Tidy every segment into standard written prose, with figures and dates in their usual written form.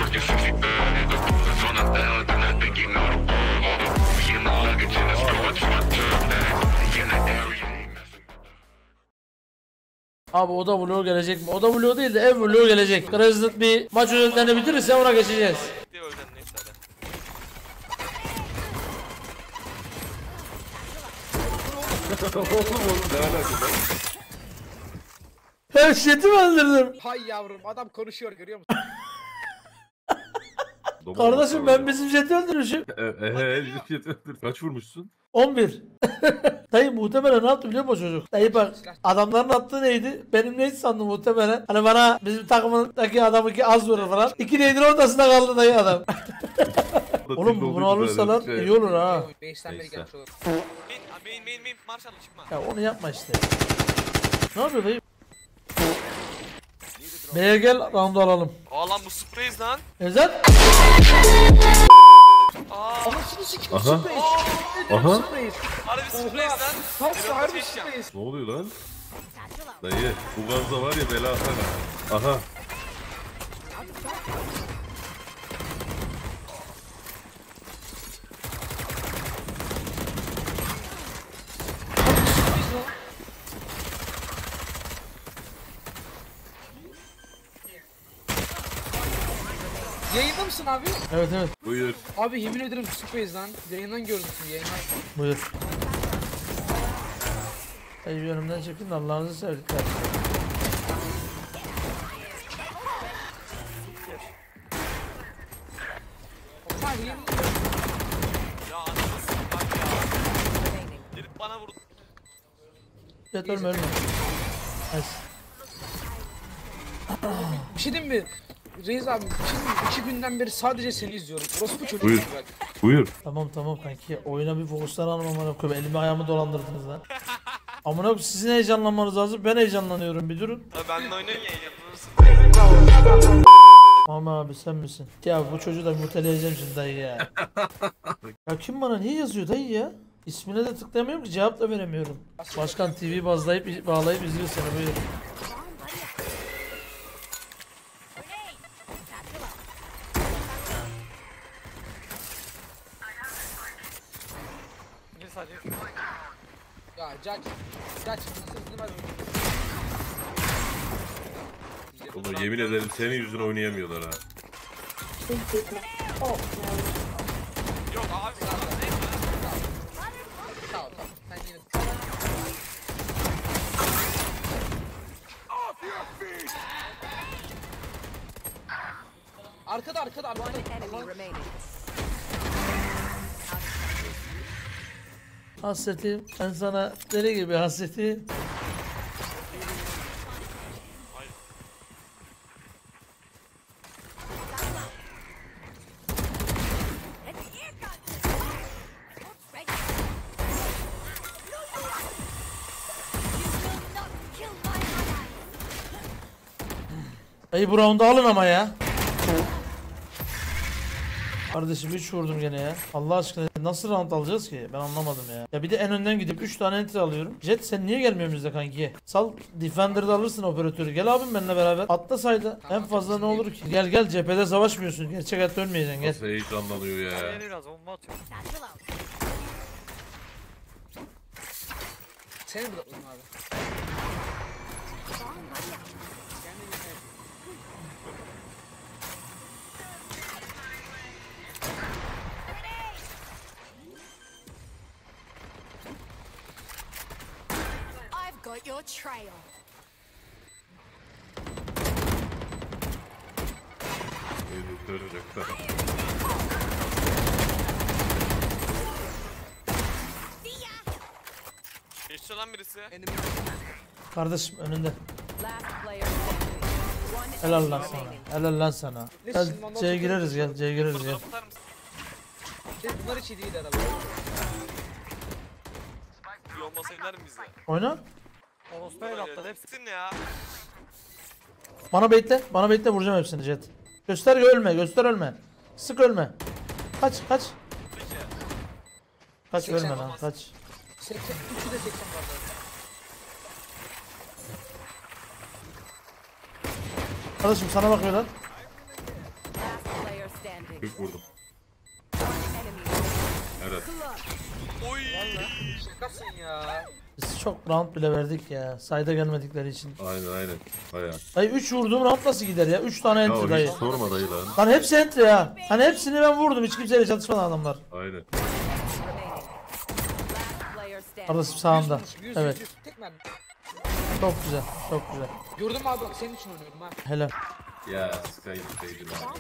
Abi o da vlog gelecek mi? O da vlog değil de ev vlog gelecek. Resident bir maç özetlerini bitirirse ona geçeceğiz. Her şeti mi öldürdüm? Hay yavrum adam konuşuyor görüyor musun? Kardeşim ben bizim jeti öldürmüşüm. Bizim jeti öldür. Kaç vurmuşsun? 11. Dayı muhtemelen ne yaptı biliyor musun çocuk? Dayı bak adamların attığı neydi? Benim neydi sandım muhtemelen. Hani bana bizim takımındaki adamı ki az vurur falan. 2 neydin ortasında kaldı dayı adam. Oğlum bunu alırsalar iyi olur ha. Base'den beri gelmiş olur. Main Marshall çıkma. Ya onu yapma işte. Ne yapıyor dayı? B'ye gel round alalım. Aa lan bu spreyiz lan. Ezel. Anasını sikim Aha. spreyiz. Aha. Spreyiz. Harbi spreyiz lan. Nasıl harbi spreyiz. Ne oluyor lan? Dayı bu gazda var ya bela atar. Aha. Yayında mısın abi? Evet evet. Buyur. Abi yemin ederim spreyiz lan. Yayından gördüm seni yayından. Buyur. Dayı bir önümden çekin de Allah'ınızı sevdikler. Abi yemin Ya anasını bak ya. Gelip bana vurdu. Jet ölme ölme. Nice. bir şey diyeyim mi? Reis abi şimdi 2 günden beri sadece seni izliyorum. Orospu çocuğu Buyur. bak. Buyur. Tamam kanki oyuna bir fokuslanalım amına koyayım. Elimi ayağımı dolandırdınız lan. Amına koyayım sizin heyecanlanmanız lazım. Ben heyecanlanıyorum bir durun. Tabii benimle oynuyorsun ya yapıyorsun. Ama abi sen misin? Ya bu çocuğu da muteleyeceğim şimdi dayı ya. Ya kim bana niye yazıyor dayı ya? İsmine de tıklayamıyorum ki cevap da veremiyorum. Başkan TV bazlayıp bağlayıp izliyor seni buyur. Bir sadece. Ya Judge nasıl izin ver? Oğlum yemin ederim senin yüzüne oynayamıyorlar ha. Yok abi. Sağ ol. Ben yine... Arkada. Hasretim ben sana deli gibi hasretim. Dayı bu round'u alın ama ya. Kardeşim 3 vurdum gene ya. Allah aşkına nasıl round alacağız ki? Ben anlamadım ya. Ya bir de en önden gidip 3 tane enter alıyorum. Jet sen niye gelmiyorsun bizde kanki? Sal Defender'da alırsın operatörü. Gel abim benimle beraber. Atlasaydı en fazla ne olur ki? Gel cephede savaşmıyorsun. Gerçek hayatta ölmeyeceksin gel. Nasıl heyecanlanıyor ya. Beni biraz bomba atıyor. Seni bırakıyorum abi. I've got your trail. Geçti lan birisi. Kardeşim önünde. Last player standing. One Helal lan sana. Helal lan sana. Gel C'ye gireriz gel. C'ye gireriz gel. Fotoğraf atar mısın? Bunlar hiç iyi değil adam. İyi olmasa iner mi bizi? Oyna. Orospu'ya atladı hepsini ya. Bana bekle. Bana bekle vuracağım hepsini Jet. Göster ölme. Göster ölme. Sık ölme. Kaç. Peki. Kaç ölme lan kaç. 80, 3'ü de 80 var. Kardeşim sana bakıyorlar. 40 vurdum. Enemy. Evet. Oy. Şakasın ya. Biz çok round bile verdik ya. Sayda gelmedikleri için. Aynen. Bayağı. Dayı 3 vurduğum round nasıl gider ya? 3 tane Ya entry hiç dayı. sorma dayı lan. Lan hepsi entry ya. Hani hepsini ben vurdum. Hiç kimseyle çatışmadı adamlar. Aynen. Remaining. Last player standing. Kardeşim sağında. 100 Evet. Tek mermi. Çok güzel. Çok güzel. Gördüm abi bak senin için oynuyorum ha. Helal. Ya Skype'deydim abi.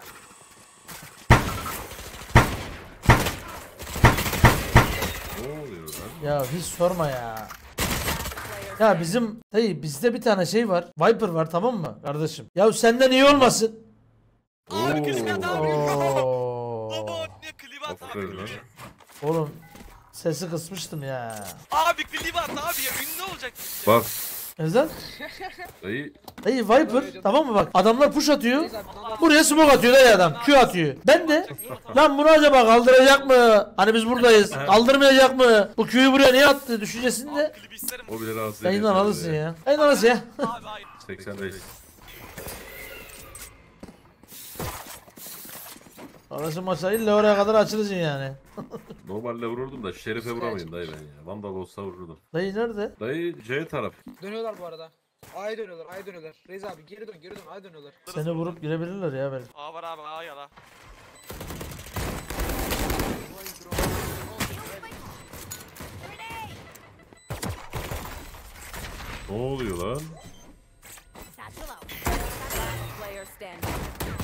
Ne oluyor lan? Ya hiç sorma ya. Ya bizim dayı bizde bir tane şey var. Viper var, tamam mı kardeşim? Ya senden iyi olmasın. Abi klip at abi. Oo. Baba ne klip at abi. Aferin lan. Oğlum sesi kısmıştım ya. Abi klip at abi ya. Ünlü olacak işte. Bak Özlem. dayı Dayı Viper, tamam mı bak? Adamlar push atıyor. Reis abi bana Buraya smoke atıyor dayı adam. Q atıyor. Ben de lan bunu acaba kaldıracak mı? Hani biz buradayız. Kaldırmayacak mı? Bu Q'yu buraya niye attı düşüncesinde. Klibi isterim. o bile rahatsız Yayından ediyor alırsın seni ya. Yayından alırsın ya. Abi hayır. 85. Kardeşim maçlar illa oraya kadar açılacaksın yani. Normalde vururdum da Şerif'e vuramayın dayı ben ya. Vandal olsa vururdum. Dayı nerede? Dayı C taraf. dönüyorlar bu arada. A'ya dönüyorlar, A'ya dönüyorlar. Reis abi geri dön, A'ya dönüyorlar. Seni vurup girebilirler ya belki. A var abi A yara. Ne oluyor lan? Satchel out. Last player standing.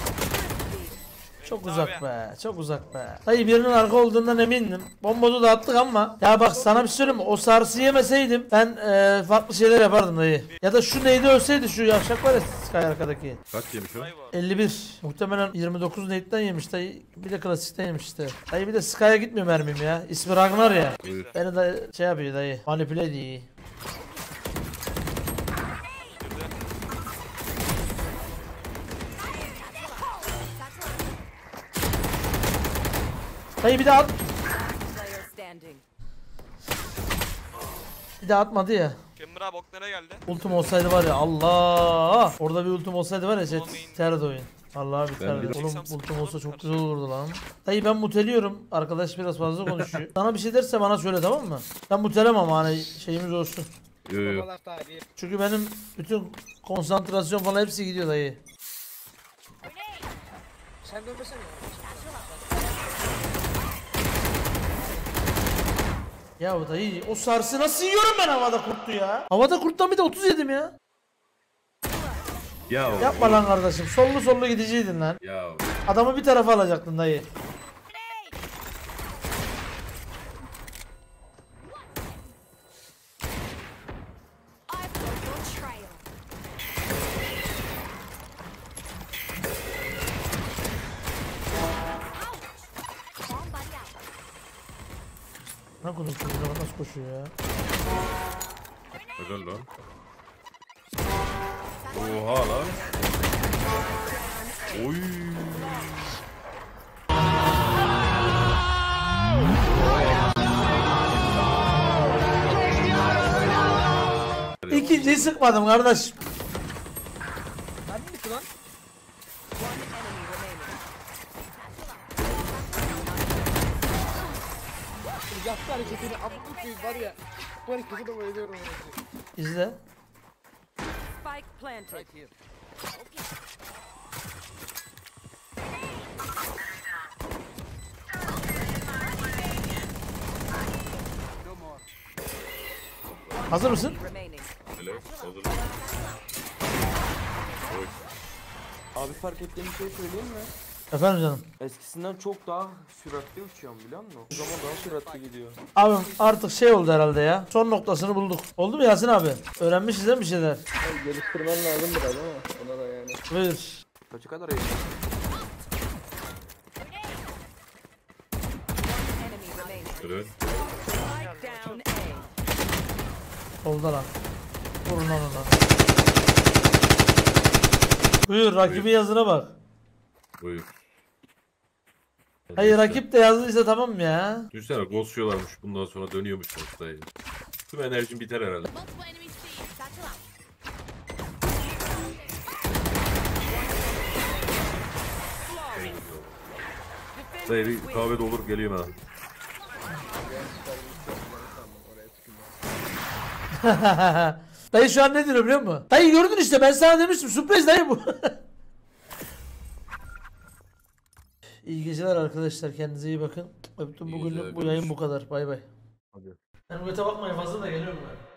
Çok uzak be, çok uzak be. Dayı birinin arka olduğundan emindim. Bombozu da attık ama. Ya bak sana bir şey söyleyeyim mi? O sarsı yemeseydim ben farklı şeyler yapardım dayı. Ya da şu neydi ölseydi, şu yavşak var ya Sky arkadaki. Kaç yemiş o? Ay var. 51. Muhtemelen 29 nade'den yemiş dayı. Bir de klasikten yemiş işte. Dayı bir de Sky'a gitmiyor mermim ya. İsmi Ragnar ya. Buyur. Beni de şey yapıyor dayı. Manipüle ediyor. Dayı bir daha at. Player standing. Bir daha atmadı ya. Kemir abi ok nereye geldi? Ultim olsaydı var ya, Allah. Orada bir ultim olsaydı var ya chat. Terdi oyun. Vallahi bir terdi. bir- Oğlum ultim olsa çok güzel olurdu lan. Dayı ben muteliyorum. Arkadaş biraz fazla konuşuyor. Sana bir şey derse bana söyle, tamam mı? Ben mutelemem hani, şeyimiz olsun. Yo. Babalar tarihi. Çünkü benim bütün konsantrasyon falan hepsi gidiyor dayı. Sen dönmesene ya. Ya dayı o sarsı nasıl yiyorum ben havada kurttu ya? Havada kurttan bir de 30 yedim ya. Ya. Yapma lan kardeşim. Sollu sollu gideceydin lan. Ya. Adamı bir tarafa alacaktın dayı. I've got your trail. Ouch! Bomb buddy out. Ne konuşuyor? Nasıl koşuyor ya? Helal lan. Oha lan. Oy. İkinciyi sıkmadım kardeş. Ben mi bitti lan? One enemy remaining. Şu yaptı hareketini amına koyayım var ya. Bu hareketi de bayılıyorum. İzle. Spike planted. Right here. Hazır mısın? Remaining. Helal. Hazır. Abi fark ettiğim bir şey söyleyeyim mi? Efendim canım. Eskisinden çok daha süratli uçuyorum biliyor musun? O zaman daha süratli gidiyor. Abim artık şey oldu herhalde ya. Son noktasını bulduk. Oldu mu Yasin abi? Öğrenmişiz değil mi bir şeyler? Geliştirmen lazım biraz ama buna da yani. Buyur. Kaça kadar eğitim? Enemy remaining. Helal. Spike down A. Solda lan. Vurun lan ona. Buyur rakibi yazına bak. Buyur. Hayır rakip de yazdıysa tamam ya. Düşünsene ghostluyorlarmış, bundan sonra dönüyormuş dayı. Tüm enerjim biter herhalde. Multiple enemies C. Satchel out. Dayı bir kahve doldur geliyorum ha. Dayı şu an ne diyor biliyor musun? Dayı gördün işte, ben sana demiştim, sürpriz dayı bu. İyi geceler arkadaşlar, kendinize iyi bakın. Öptüm, bugünlük bu yayın bu kadar. Bay bay. Hadi. Ben bu bakmayın fazla da geliyorum ben.